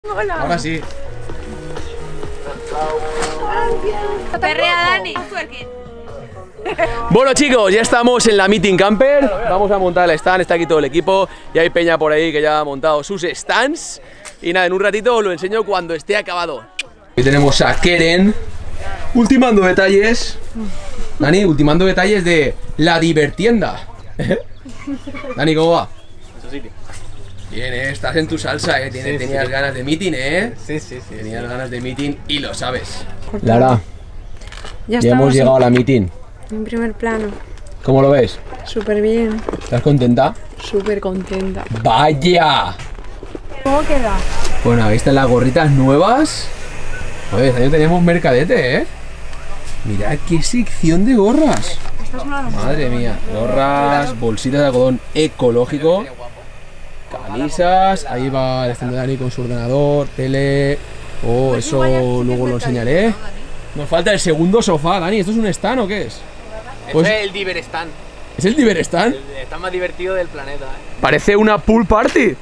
Hola. Ahora sí. Perrea, Dani. Bueno chicos, ya estamos en la Meeting Camper. Vamos a montar el stand, está aquí todo el equipo. Y hay peña por ahí que ya ha montado sus stands. Y nada, en un ratito os lo enseño cuando esté acabado. Aquí tenemos a Keren ultimando detalles. Dani, ultimando detalles de la divertienda. Dani, ¿cómo va? Bien, estás en tu salsa, tenías ganas de meeting, Sí. Tenías ganas de meeting y lo sabes. Lara, Ya hemos llegado a la meeting. en primer plano. ¿Cómo lo ves? Súper bien. ¿Estás contenta? Súper contenta. ¡Vaya! ¿Cómo queda? Bueno, ahí están las gorritas nuevas. Oye, este año tenemos mercadete, ¿eh? Mirad qué sección de gorras. Madre mía, gorras, bolsitas de algodón ecológico, camisas, ahí va el stand de Dani con su ordenador, tele. Oh, eso luego lo enseñaré. Nos falta el segundo sofá, Dani. ¿Esto es un stand o qué es? Pues, Es el Diver Stand. ¿es el Diver Stand? El stand más divertido del planeta. Parece una pool party.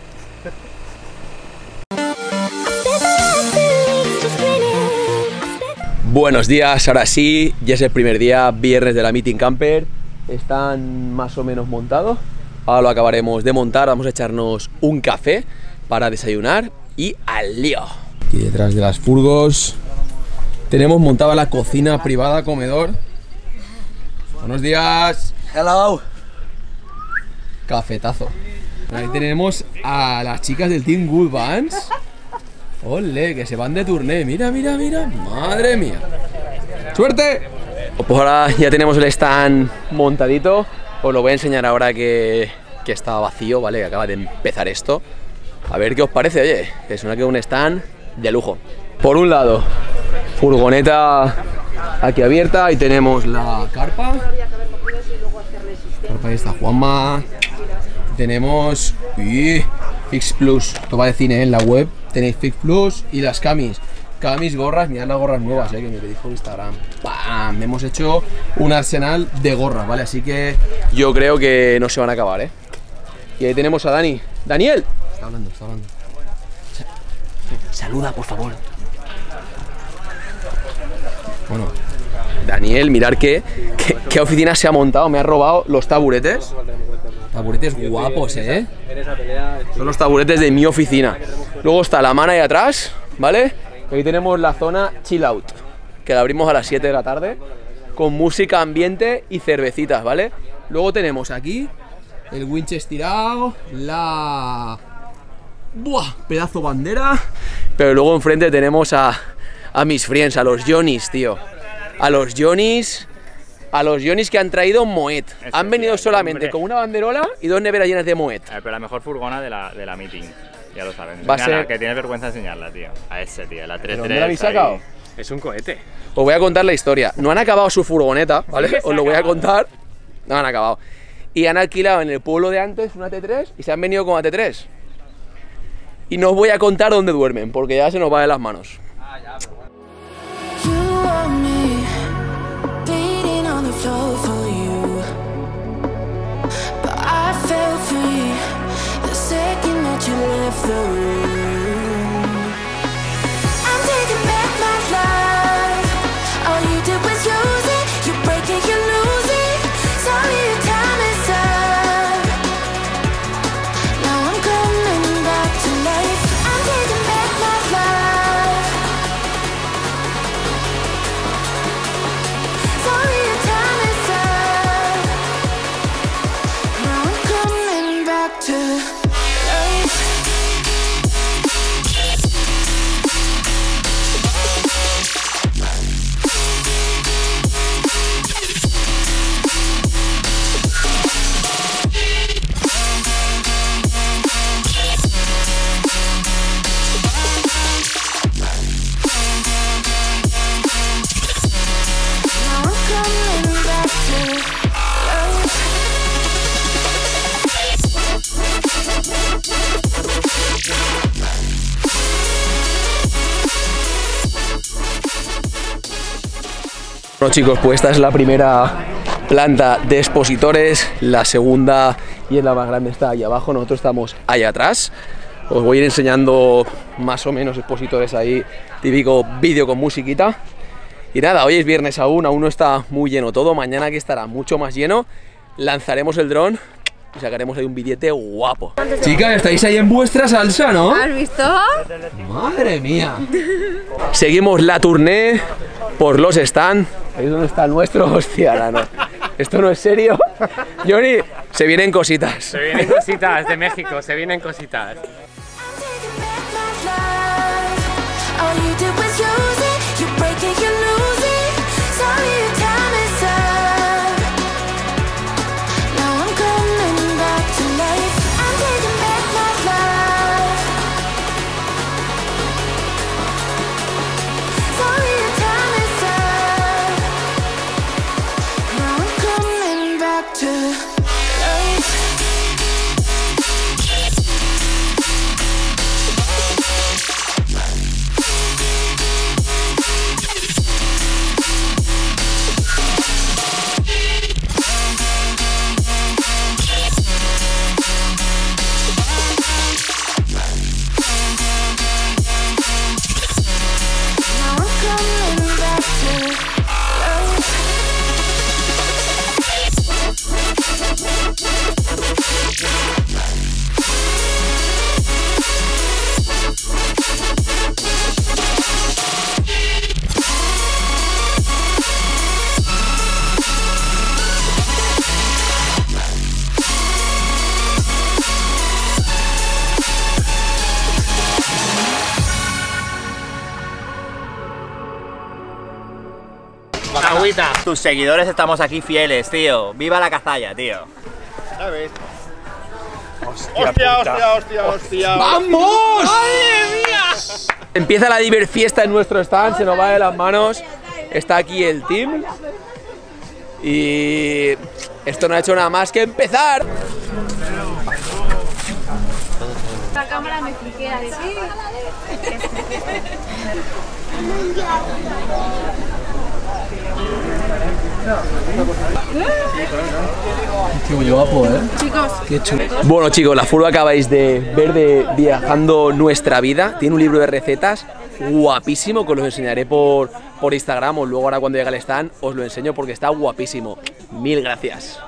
Buenos días, ahora sí, ya es el primer día, viernes de la Meeting Camper. Están más o menos montados. Ahora lo acabaremos de montar, vamos a echarnos un café para desayunar y al lío. Aquí detrás de las furgos tenemos montada la cocina privada, comedor. Buenos días. Hello. Cafetazo. Ahí tenemos a las chicas del Team Good Vans. Ole, que se van de turné. Mira. Madre mía. ¡Suerte! Pues ahora ya tenemos el stand montadito. Os lo voy a enseñar ahora que está vacío, ¿vale? Que acaba de empezar esto. A ver qué os parece, oye. Que suena que es un stand de lujo. Por un lado, furgoneta aquí abierta. Ahí tenemos la carpa. Ahí está Juanma. Tenemos Fix Plus. Esto va de cine en la web. Tenéis Fix Plus y las camis. Camis, gorras, mirad las gorras nuevas, que me pedís por Instagram. ¡Bam! Hemos hecho un arsenal de gorras, ¿vale? Así que yo creo que no se van a acabar, ¿eh? Y ahí tenemos a Dani. ¡Daniel! Está hablando. Saluda, por favor. Bueno, Daniel, mirad qué oficina se ha montado. Me ha robado los taburetes. Taburetes guapos, ¿eh? Son los taburetes de mi oficina. Luego está la mana ahí atrás, ¿vale? Y ahí tenemos la zona chill out, que la abrimos a las 7 de la tarde, con música ambiente y cervecitas, ¿vale? Luego tenemos aquí el winch estirado, la... ¡Buah! Pedazo bandera. Pero luego enfrente tenemos a mis friends, a los Johnnies, tío. A los Johnnies que han traído Moet. Han venido solamente con una banderola y 2 neveras llenas de Moet. Pero la mejor furgona de la Meeting, ya lo saben. Va a ser... que tienes vergüenza de enseñarla, tío. A ese, tío, la 3-3. ¿Dónde la habéis sacado? Es un cohete. Os voy a contar la historia. No han acabado su furgoneta, ¿vale? Os lo voy a contar. No han acabado. Y han alquilado en el pueblo de antes una T3 y se han venido con la T3. Y no os voy a contar dónde duermen, porque ya se nos va de las manos. Bueno chicos, pues esta es la primera planta de expositores, la segunda y es la más grande está ahí abajo, nosotros estamos ahí atrás. Os voy a ir enseñando más o menos expositores ahí, típico vídeo con musiquita. Y nada, hoy es viernes aún no está muy lleno todo. Mañana que estará mucho más lleno, lanzaremos el dron y sacaremos ahí un billete guapo. Chicas, estáis ahí en vuestra salsa, ¿no? ¿Has visto? Madre mía. Seguimos la tournée por los stands. Ahí es donde está el nuestro. Hostia, Lano. Esto no es serio. Johnny, se vienen cositas. Se vienen cositas de México, se vienen cositas. Agüita. Tus seguidores estamos aquí fieles, tío. ¡Viva la cazalla, tío! ¿Sabes? ¡Hostia! ¡Vamos! ¡Madre mía! Empieza la diver fiesta en nuestro stand, se nos va de las manos. Está aquí el team. Y esto no ha hecho nada más que empezar. La cámara me fliquea, ¿sí? Qué guapo, ¿eh? Chicos, Qué chulo. Bueno, chicos, la furgo acabáis de ver de Viajando Nuestra Vida. Tiene un libro de recetas guapísimo que os lo enseñaré por Instagram, o luego ahora cuando llegue al stand os lo enseño porque está guapísimo. Mil gracias.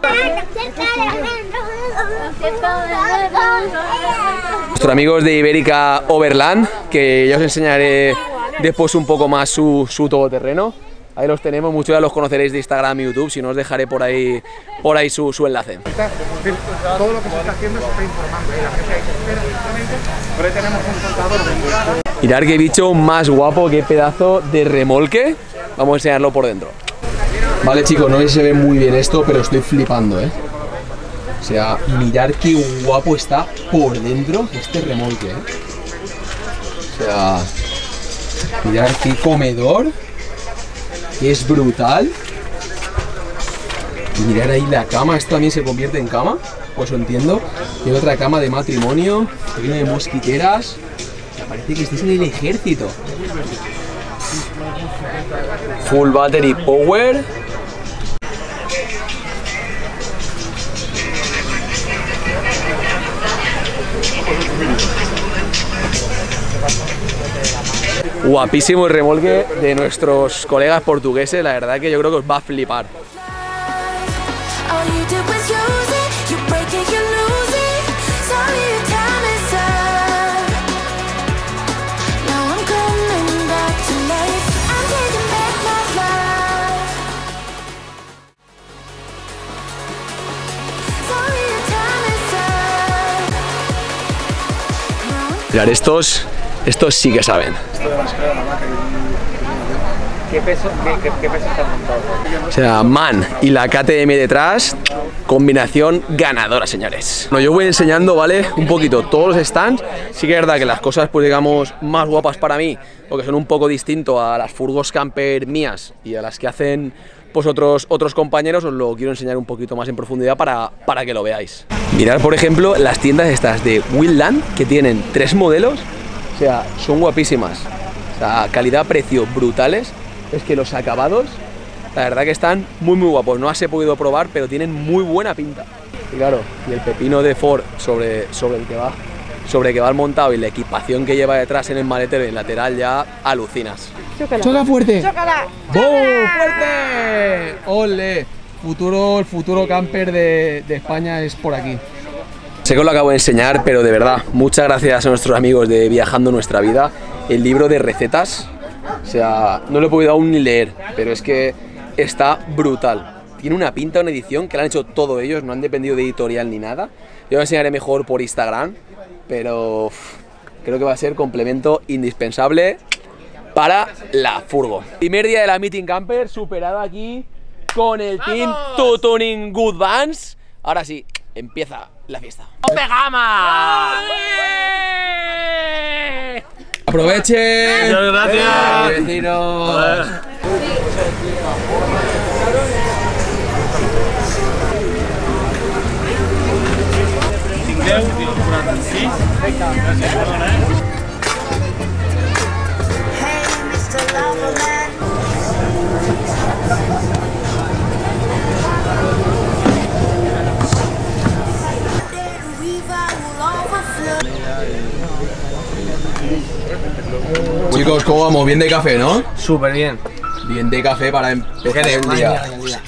Nuestros amigos de Ibérica Overland, que ya os enseñaré después un poco más su todoterreno. Ahí los tenemos, muchos ya los conoceréis de Instagram y YouTube, si no os dejaré por ahí su enlace. Todo lo que se está haciendo se está informando. La gente espera justamente, pero ahí tenemos un contador. Mirad qué bicho más guapo, qué pedazo de remolque. Vamos a enseñarlo por dentro. Vale, chicos, no sé si se ve muy bien esto, pero estoy flipando, ¿eh? O sea, mirad qué guapo está por dentro este remolque, ¿eh? O sea, mirad qué comedor, que es brutal. Y mirad ahí la cama, esto también se convierte en cama, pues lo entiendo. Tiene otra cama de matrimonio, tiene mosquiteras. Parece que estés en el ejército. Full battery power. Guapísimo el remolque de nuestros colegas portugueses, la verdad que yo creo que os va a flipar. Mirad, estos sí que saben. ¿Qué peso está montado? O sea, MAN y la KTM detrás, combinación ganadora, señores. Bueno, yo voy enseñando, ¿vale? Un poquito todos los stands. Sí que es verdad que las cosas, pues digamos, más guapas para mí, porque son un poco distinto a las furgos camper mías y a las que hacen pues otros compañeros, os lo quiero enseñar un poquito más en profundidad para que lo veáis. Mirad, por ejemplo, las tiendas estas de Wildland, que tienen 3 modelos, o sea, son guapísimas. O sea, calidad-precio brutales. Es que los acabados, la verdad que están muy guapos. No las he podido probar, pero tienen muy buena pinta. Y claro, y el pepino de Ford sobre el que va sobre que va el montado y la equipación que lleva detrás en el maletero y en el lateral, ya alucinas. Chócala. ¡Choca fuerte! ¡Chócala! ¡Boom! ¡Fuerte! ¡Ole! El futuro camper de España es por aquí. Sé que os lo acabo de enseñar, pero de verdad, muchas gracias a nuestros amigos de Viajando Nuestra Vida. El libro de recetas, o sea, no lo he podido aún ni leer, pero es que está brutal. Tiene una pinta, una edición que la han hecho todos ellos, no han dependido de editorial ni nada. Yo os enseñaré mejor por Instagram, pero creo que va a ser complemento indispensable para la furgo. Primer día de la Meeting Camper, superado aquí con el team Tutuning Good Vans. Ahora sí, empieza la fiesta. ¡Tope gama! ¡Aprovechen! Muchas gracias. Vecinos. Chicos, ¿cómo vamos? Bien de café, ¿no? Súper bien. Bien de café para empezar el día.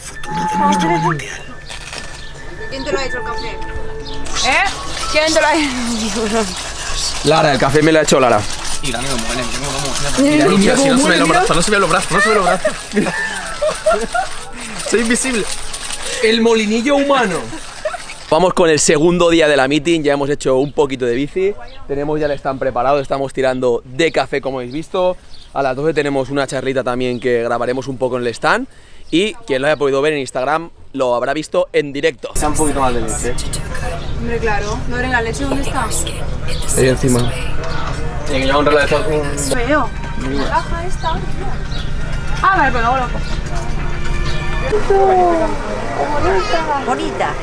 ¿Quién te lo ha hecho el café? ¿Eh? ¿Quién te lo ha hecho? Lara, el café me lo ha hecho Lara. Mira, Mira, si no se ven los brazos, no se ven los brazos, no se ven los brazos. Soy invisible. El molinillo humano. Vamos con el segundo día de la meeting, ya hemos hecho un poquito de bici, tenemos ya el stand preparado, estamos tirando de café como habéis visto, a las 12 tenemos una charlita también que grabaremos un poco en el stand y quien lo haya podido ver en Instagram lo habrá visto en directo. Está un poquito más de leche. Hombre, claro. ¿No eres la leche? ¿Dónde está? Ahí encima. Y que lleva un reloj Veo. La caja esta. Ah, vale, pues luego lo cojo. Bonita.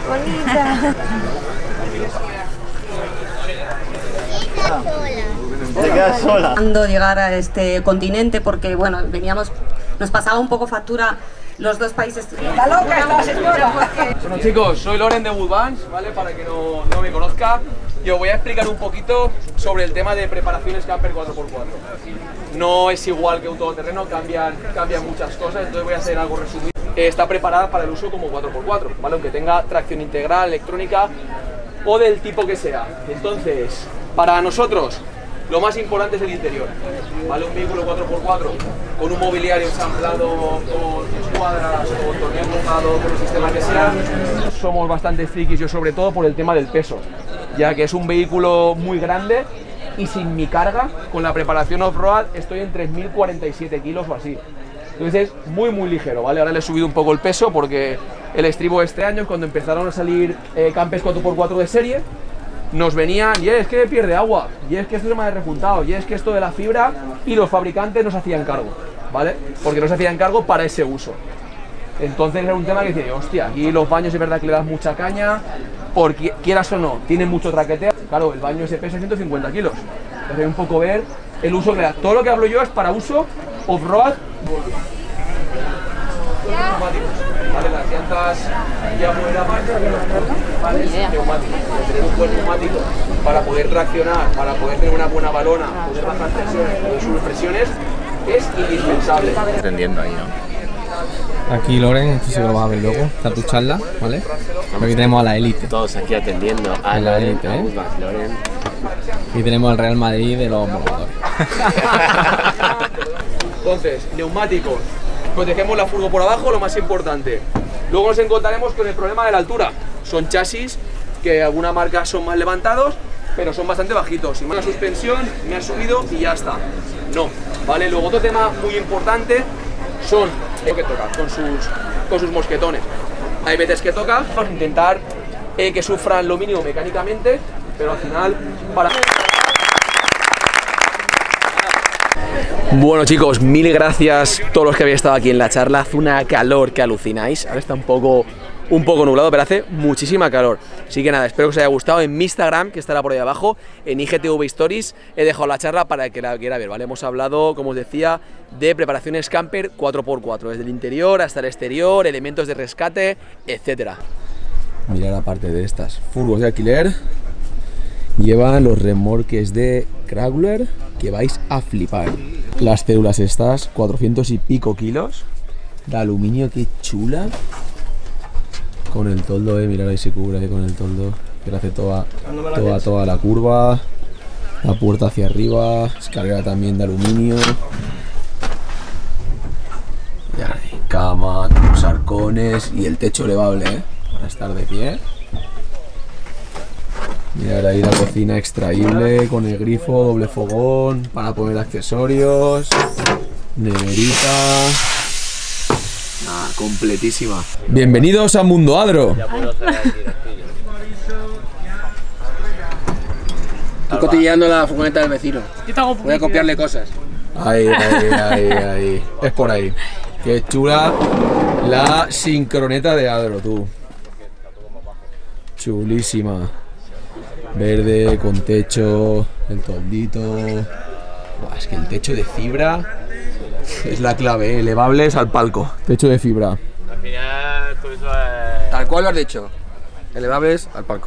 Te quedas sola. Llegar a este continente porque, bueno, nos pasaba un poco factura los dos países. ¡La loca esta señora! Bueno chicos, soy Loren de Good Vans, ¿vale? Para que no me conozca, yo voy a explicar un poquito sobre el tema de preparaciones camper 4x4. No es igual que un todoterreno, cambian muchas cosas, entonces voy a hacer algo resumido. Está preparada para el uso como 4x4, ¿vale? Aunque tenga tracción integral, electrónica o del tipo que sea. Entonces, para nosotros, lo más importante es el interior, ¿vale? Un vehículo 4x4 con un mobiliario ensamblado, con escuadras, con tornillo mojado, con el sistema que sea. Somos bastante frikis, yo sobre todo por el tema del peso, ya que es un vehículo muy grande y sin mi carga, con la preparación off-road, estoy en 3.047 kilos o así. Entonces es muy ligero, ¿vale? Ahora le he subido un poco el peso porque el estribo este año, cuando empezaron a salir campers 4x4 de serie, nos venían, y es que pierde agua, y es que esto se me ha rejuntado, y es que esto de la fibra, y los fabricantes no se hacían cargo, ¿vale? Porque no se hacían cargo para ese uso. Entonces era un tema que decía, hostia, aquí los baños es verdad que le das mucha caña, porque quieras o no, tienen mucho traqueteo. Claro, el baño se pesa 150 kilos. Entonces hay un poco ver el uso que da. Todo lo que hablo yo es para uso off-road. Vale, las llantas ya por la marcha, vale, es neumático. Tener un buen neumático para poder traccionar, para poder tener una buena balona, poder bajar presiones, poder subir presiones, es indispensable. Entendiendo ahí, ¿no? Aquí Loren, esto sí que lo vas a ver luego, está tu charla, ¿vale? Aquí tenemos a la élite. Todos aquí atendiendo a la élite, ¿eh? Loren. Y tenemos al Real Madrid de los moladores. Entonces, neumáticos, protegemos la furgo por abajo, lo más importante. Luego nos encontraremos con el problema de la altura. Son chasis que alguna marca son más levantados, pero son bastante bajitos. Y una suspensión me ha subido y ya está. No, ¿vale? Luego otro tema muy importante son lo que toca con sus mosquetones. Hay veces que toca, vamos a intentar que sufran lo mínimo mecánicamente, pero al final para... Bueno chicos, mil gracias a todos los que habéis estado aquí en la charla. Hace una calor que alucináis. Ahora está un poco nublado, pero hace muchísima calor. Así que nada, espero que os haya gustado. En mi Instagram, que estará por ahí abajo, en IGTV Stories, he dejado la charla para el que la quiera ver, ¿vale? Hemos hablado, como os decía, de preparaciones camper 4x4, desde el interior hasta el exterior, elementos de rescate, etcétera. Mirad aparte de estas furgos de alquiler, Lleva los remolques de Crawler que vais a flipar. Las células estas, 400 y pico kilos de aluminio, qué chula. Con el toldo, mirad ahí se cubre con el toldo. Que hace toda la curva. La puerta hacia arriba, escalera también de aluminio. Ya, cama, los arcones y el techo elevable, para estar de pie. Mirad ahí la cocina extraíble con el grifo, doble fogón para poner accesorios, neverita. Completísima. Bienvenidos a Mundo Adro. Estoy cotilleando la furgoneta del vecino. Voy a copiarle cosas. Ahí. Es por ahí. Qué chula la sincroneta de Adro, tú. Chulísima. Verde, con techo, el toldito. Buah, es que el techo de fibra es la clave, elevables al palco. Techo de fibra. Al final, tú eso es... Tal cual lo has dicho. Elevables al palco.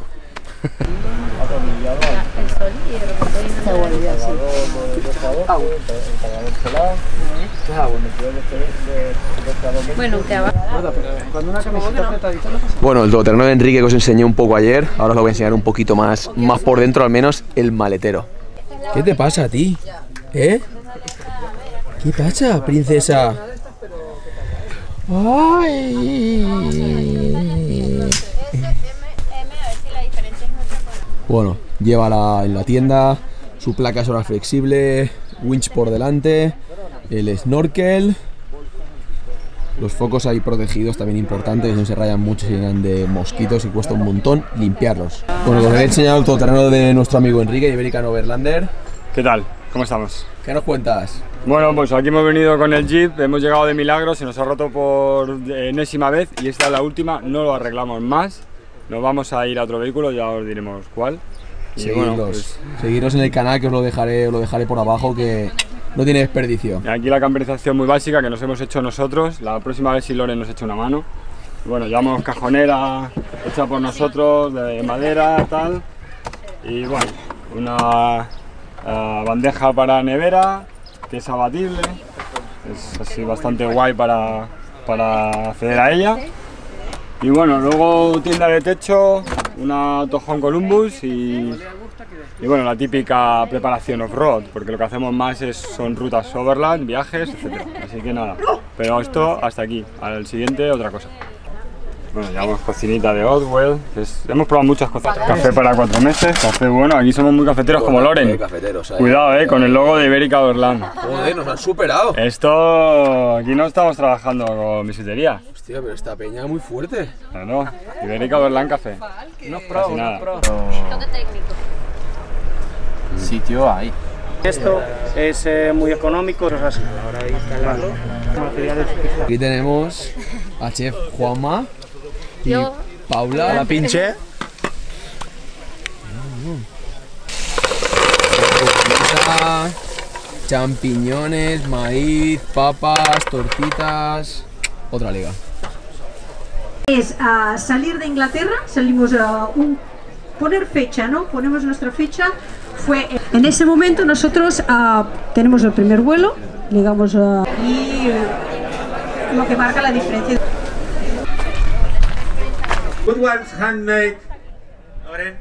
Bueno, el todoterreno de Enrique que os enseñé un poco ayer, ahora os lo voy a enseñar un poquito más por dentro, al menos el maletero. ¿Qué te pasa a ti? ¿Eh? ¿Qué pasa, princesa? Ay. Bueno, lleva en la tienda su placa solar flexible, winch por delante, el snorkel, los focos ahí protegidos también importantes, que no se rayan mucho, se llenan de mosquitos y cuesta un montón limpiarlos. Bueno, os he enseñado el todoterreno de nuestro amigo Enrique, Iberican Overlander. ¿Qué tal? ¿Cómo estamos? ¿Qué nos cuentas? Bueno, pues aquí hemos venido con el Jeep, hemos llegado de milagro, se nos ha roto por enésima vez y esta es la última, no lo arreglamos más. Nos vamos a ir a otro vehículo, ya os diremos cuál. Seguidnos en el canal, que os lo dejaré por abajo, que no tiene desperdicio. Y aquí la camperización muy básica que nos hemos hecho nosotros, la próxima vez si Loren nos echa una mano. Bueno, llevamos cajonera hecha por nosotros, de madera, tal. Y bueno, una bandeja para nevera, que es abatible, es así bastante guay para acceder a ella. Y bueno, luego tienda de techo, una Tojón Columbus y bueno, la típica preparación off-road, porque lo que hacemos más son rutas overland, viajes, etc. Así que nada, pero esto hasta aquí, al siguiente otra cosa. Bueno, llevamos cocinita de Odwell, hemos probado muchas cosas. Café para 4 meses, café bueno, aquí somos muy cafeteros como Loren. Cuidado, con el logo de Iberica Overland. Joder, nos han superado. Esto, aquí no estamos trabajando con bisutería. Hostia, pero esta peña es muy fuerte. No, Iberica Overland Café. No es pro, no es pro. Toque técnico. Sitio hay. Esto es muy económico, es así. Ahora hay que instalarlo. Aquí tenemos a chef Juanma y Paula. La pinche. Champiñones, maíz, papas, tortitas. Otra liga. Es salir de Inglaterra, salimos poner fecha, ¿no? Ponemos nuestra fecha. Fue en ese momento nosotros tenemos el primer vuelo, digamos, y lo que marca la diferencia. Good ones, handmade. Loren.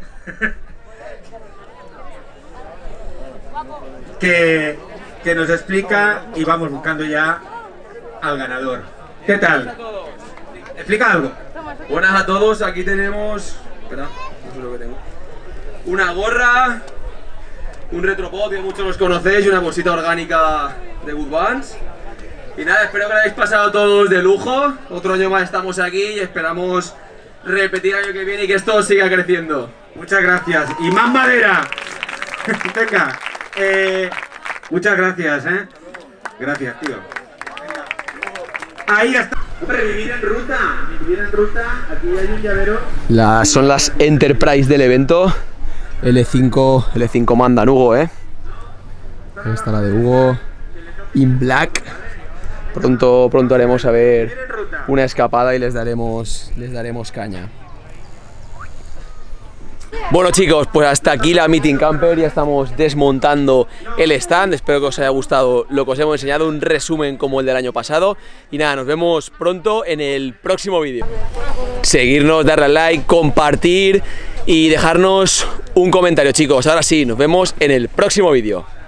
que nos explica y vamos buscando ya al ganador. ¿Qué tal? Explica algo. Buenas a todos, aquí tenemos... Espera, no sé lo que tengo. Una gorra, un retropod que muchos los conocéis y una bolsita orgánica de Good Vans. Y nada, espero que lo hayáis pasado todos de lujo. Otro año más estamos aquí y esperamos repetir el año que viene y que esto siga creciendo. Muchas gracias. Y más madera. Venga. Muchas gracias, Gracias, tío. Ahí está. Hombre, vivir en ruta. Vivir en ruta. Aquí hay un llavero. Son las Enterprise del evento. L5 mandan Hugo, Ahí está la de Hugo. In black. Pronto haremos a ver una escapada y les daremos caña. Bueno chicos, pues hasta aquí la Meeting Camper, ya estamos desmontando el stand, espero que os haya gustado lo que os hemos enseñado, un resumen como el del año pasado y nada, nos vemos pronto en el próximo vídeo. Seguirnos, darle al like, compartir y dejarnos un comentario chicos, ahora sí, nos vemos en el próximo vídeo.